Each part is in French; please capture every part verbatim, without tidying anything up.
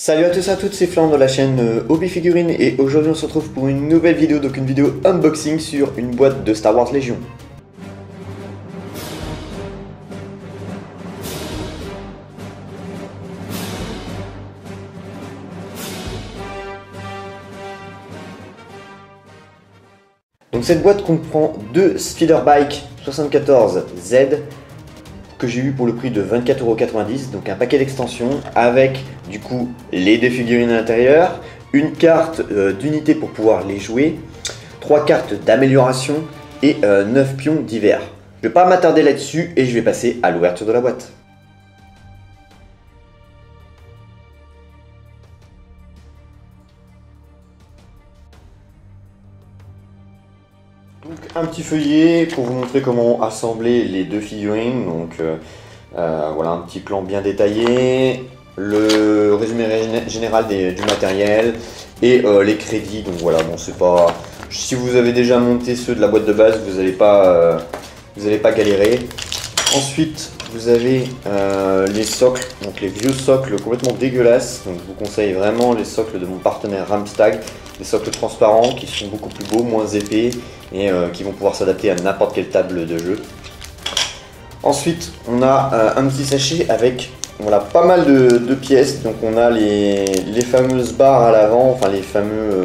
Salut à tous et à toutes, c'est Flan de la chaîne euh, Hobby Figurines et aujourd'hui on se retrouve pour une nouvelle vidéo, donc une vidéo unboxing sur une boîte de Star Wars Légion. Donc cette boîte comprend deux Speederbike soixante-quatorze Z que j'ai eu pour le prix de vingt-quatre euros quatre-vingt-dix, donc un paquet d'extensions avec du coup les deux figurines à l'intérieur, une carte euh, d'unité pour pouvoir les jouer, trois cartes d'amélioration et euh, neuf pions divers. Je vais pas m'attarder là-dessus et je vais passer à l'ouverture de la boîte. Donc un petit feuillet pour vous montrer comment assembler les deux figurines. Donc euh, euh, voilà, un petit plan bien détaillé, le résumé général des, du matériel et euh, les crédits. Donc voilà, bon c'est pas, si vous avez déjà monté ceux de la boîte de base, vous n'allez pas euh, vous n'allez pas galérer. Ensuite vous avez euh, les socles, donc les vieux socles complètement dégueulasses. Donc je vous conseille vraiment les socles de mon partenaire Ramstag, des socles transparents qui sont beaucoup plus beaux, moins épais et euh, qui vont pouvoir s'adapter à n'importe quelle table de jeu. Ensuite on a euh, un petit sachet avec voilà, pas mal de, de pièces. Donc on a les, les fameuses barres à l'avant, enfin les, fameux,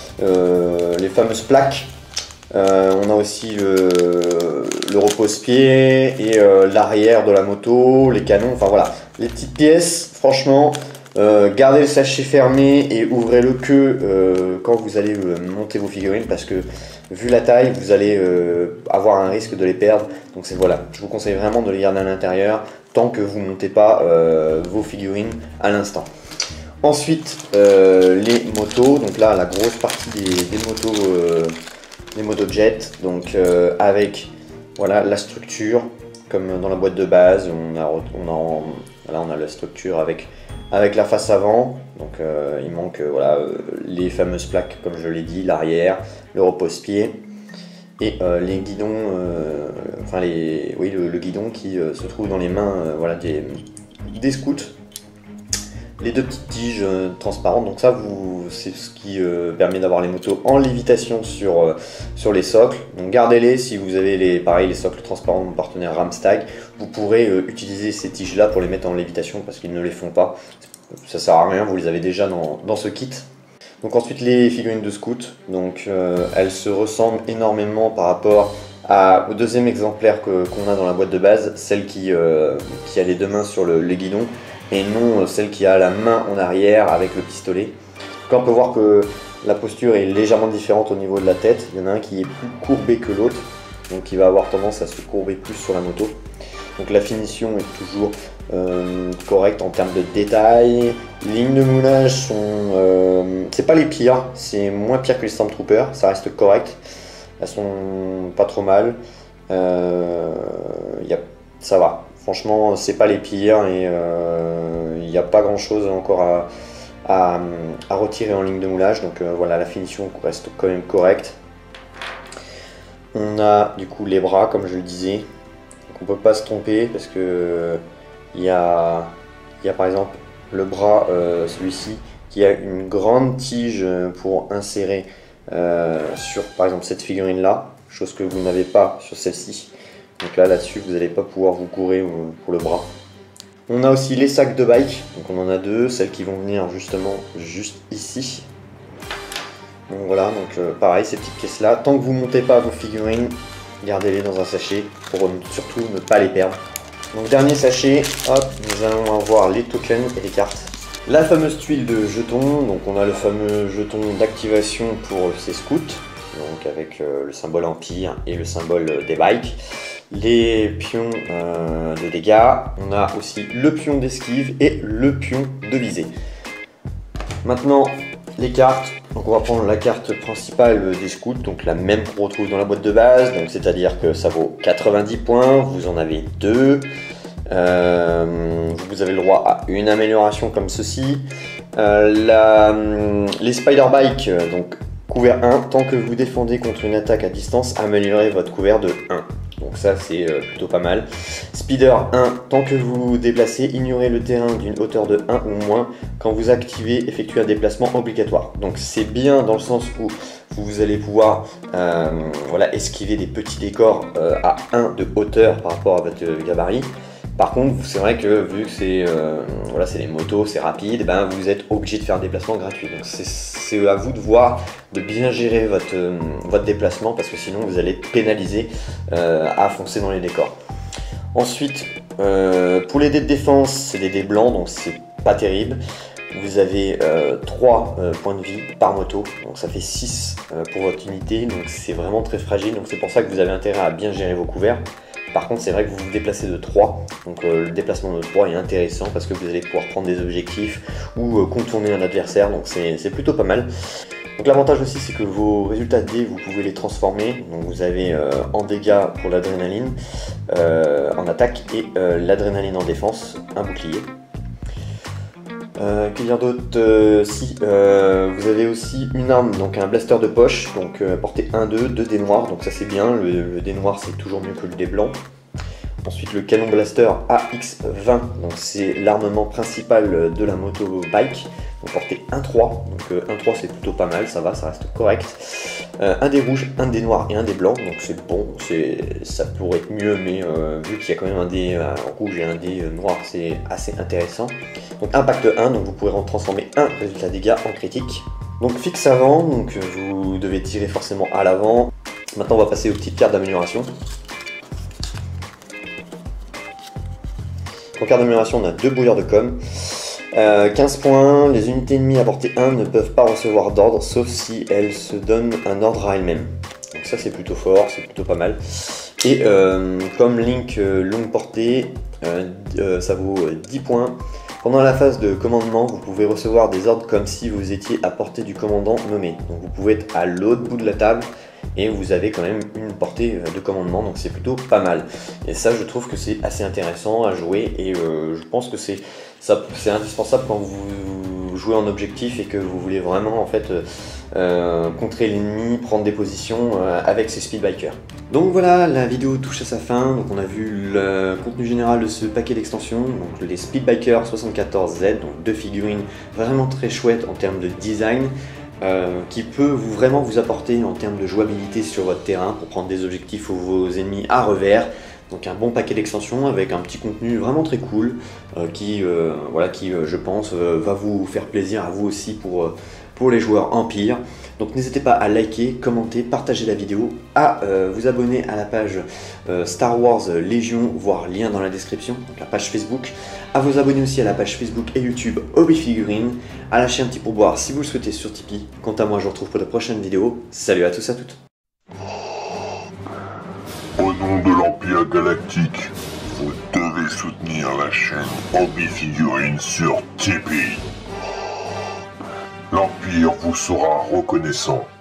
euh, les fameuses plaques. Euh, on a aussi le, le repose-pied et euh, l'arrière de la moto, les canons, enfin voilà, les petites pièces. Franchement, euh, gardez le sachet fermé et ouvrez-le que euh, quand vous allez euh, monter vos figurines, parce que vu la taille, vous allez euh, avoir un risque de les perdre. Donc c'est voilà, je vous conseille vraiment de les garder à l'intérieur tant que vous ne montez pas euh, vos figurines à l'instant. Ensuite, euh, les motos. Donc là, la grosse partie des, des motos. Euh, Les motos jet, donc euh, avec voilà la structure comme dans la boîte de base. On a, on a, voilà, on a la structure avec, avec la face avant. Donc euh, il manque euh, voilà, euh, les fameuses plaques comme je l'ai dit, l'arrière, le repose-pied et euh, les guidons, euh, enfin les, oui le, le guidon qui euh, se trouve dans les mains euh, voilà, des, des scouts. Les deux petites tiges euh, transparentes, donc ça c'est ce qui euh, permet d'avoir les motos en lévitation sur, euh, sur les socles. Donc gardez-les si vous avez les, pareil, les socles transparents de mon partenaire Ramstag. Vous pourrez euh, utiliser ces tiges là pour les mettre en lévitation parce qu'ils ne les font pas. Ça sert à rien, vous les avez déjà dans, dans ce kit. Donc ensuite les figurines de scout, donc euh, elles se ressemblent énormément par rapport à, au deuxième exemplaire que, qu'on a dans la boîte de base, celle qui, euh, qui a les deux mains sur le, les guidons, et non celle qui a la main en arrière avec le pistolet. Donc on peut voir que la posture est légèrement différente au niveau de la tête. Il y en a un qui est plus courbé que l'autre, donc qui va avoir tendance à se courber plus sur la moto. Donc la finition est toujours euh, correcte en termes de détails. Les lignes de moulage sont, euh, c'est pas les pires, c'est moins pire que les Stormtroopers, ça reste correct. Elles sont pas trop mal. Euh, y a, ça va. Franchement, c'est pas les pires et il euh, n'y a pas grand chose encore à, à, à retirer en ligne de moulage. Donc euh, voilà, la finition reste quand même correcte. On a du coup les bras, comme je le disais. Donc on peut pas se tromper parce que il y a, y a par exemple le bras, euh, celui-ci, qui a une grande tige pour insérer euh, sur par exemple cette figurine là, chose que vous n'avez pas sur celle-ci. Donc là, là-dessus, vous n'allez pas pouvoir vous courir pour le bras. On a aussi les sacs de bike. Donc on en a deux, celles qui vont venir justement juste ici. Donc voilà, donc euh, pareil, ces petites pièces-là. Tant que vous ne montez pas vos figurines, gardez-les dans un sachet pour surtout ne pas les perdre. Donc dernier sachet, hop, nous allons avoir les tokens et les cartes. La fameuse tuile de jetons. Donc on a le fameux jeton d'activation pour ces scouts. Donc avec euh, le symbole Empire et le symbole des bikes. Les pions euh, de dégâts, on a aussi le pion d'esquive et le pion de visée. Maintenant les cartes, donc on va prendre la carte principale des scouts, donc la même qu'on retrouve dans la boîte de base, donc c'est-à-dire que ça vaut quatre-vingt-dix points, vous en avez deux, euh, vous avez le droit à une amélioration comme ceci. Euh, la, les Speederbike, donc couvert un, tant que vous défendez contre une attaque à distance, améliorez votre couvert de un. Donc ça c'est euh, plutôt pas mal. Speeder un, tant que vous vous déplacez, ignorez le terrain d'une hauteur de un ou moins. Quand vous activez, effectuez un déplacement obligatoire. Donc c'est bien dans le sens où vous allez pouvoir euh, voilà, esquiver des petits décors euh, à un de hauteur par rapport à votre gabarit. Par contre, c'est vrai que vu que c'est euh, voilà, c'est les motos, c'est rapide, ben vous êtes obligé de faire un déplacement gratuit. Donc c'est à vous de voir, de bien gérer votre, euh, votre déplacement parce que sinon vous allez être pénalisé euh, à foncer dans les décors. Ensuite, euh, pour les dés de défense, c'est des dés blancs, donc c'est pas terrible. Vous avez euh, trois euh, points de vie par moto, donc ça fait six euh, pour votre unité, donc c'est vraiment très fragile. Donc c'est pour ça que vous avez intérêt à bien gérer vos couverts. Par contre, c'est vrai que vous vous déplacez de trois, donc euh, le déplacement de trois est intéressant parce que vous allez pouvoir prendre des objectifs ou euh, contourner un adversaire, donc c'est plutôt pas mal. Donc l'avantage aussi, c'est que vos résultats de dés, vous pouvez les transformer. Donc vous avez euh, en dégâts pour l'adrénaline, euh, en attaque et euh, l'adrénaline en défense, un bouclier. Euh, que dire d'autre euh, Si, euh, vous avez aussi une arme, donc un blaster de poche, donc euh, portée un deux, deux dés noirs, donc ça c'est bien, le, le dé noir c'est toujours mieux que le dé blanc. Ensuite le canon blaster A X vingt, donc c'est l'armement principal de la moto bike, donc portée un trois, donc euh, un trois c'est plutôt pas mal, ça va, ça reste correct. Euh, un dé rouge, un dé noir et un dé blanc, donc c'est bon, ça pourrait être mieux, mais euh, vu qu'il y a quand même un dé euh, rouge et un dé euh, noir, c'est assez intéressant. Donc impact un, donc vous pourrez transformer un résultat dégâts en critique. Donc fixe avant, donc vous devez tirer forcément à l'avant. Maintenant on va passer aux petites cartes d'amélioration. En carte d'amélioration, on a deux brouilleurs de com. Euh, quinze points, les unités ennemies à portée un ne peuvent pas recevoir d'ordre, sauf si elles se donnent un ordre à elles-mêmes. Donc ça c'est plutôt fort, c'est plutôt pas mal. Et euh, comme Link euh, longue portée, euh, euh, ça vaut dix points. Pendant la phase de commandement, vous pouvez recevoir des ordres comme si vous étiez à portée du commandant nommé. Donc vous pouvez être à l'autre bout de la table et vous avez quand même une portée de commandement, donc c'est plutôt pas mal. Et ça, je trouve que c'est assez intéressant à jouer et euh, je pense que c'est c'est indispensable quand vous jouez en objectif et que vous voulez vraiment en fait euh, contrer l'ennemi, prendre des positions euh, avec ces speedbikers. Donc voilà, la vidéo touche à sa fin. Donc on a vu le contenu général de ce paquet d'extensions, donc le Speedbiker soixante-quatorze Z, donc deux figurines vraiment très chouettes en termes de design. Euh, qui peut vous, vraiment vous apporter en termes de jouabilité sur votre terrain pour prendre des objectifs ou vos ennemis à revers. Donc un bon paquet d'extensions avec un petit contenu vraiment très cool euh, qui, euh, voilà, qui euh, je pense, euh, va vous faire plaisir à vous aussi pour, euh, pour les joueurs Empire. Donc n'hésitez pas à liker, commenter, partager la vidéo, à euh, vous abonner à la page euh, Star Wars Légion, voire lien dans la description, donc la page Facebook, à vous abonner aussi à la page Facebook et YouTube Hobby Figurines, à lâcher un petit pourboire si vous le souhaitez sur Tipeee. Quant à moi, je vous retrouve pour de prochaines vidéos. Salut à tous et à toutes. Au nom de l'Empire Galactique, vous devez soutenir la chaîne Hobby Figurines sur Tipeee. L'Empire vous sera reconnaissant.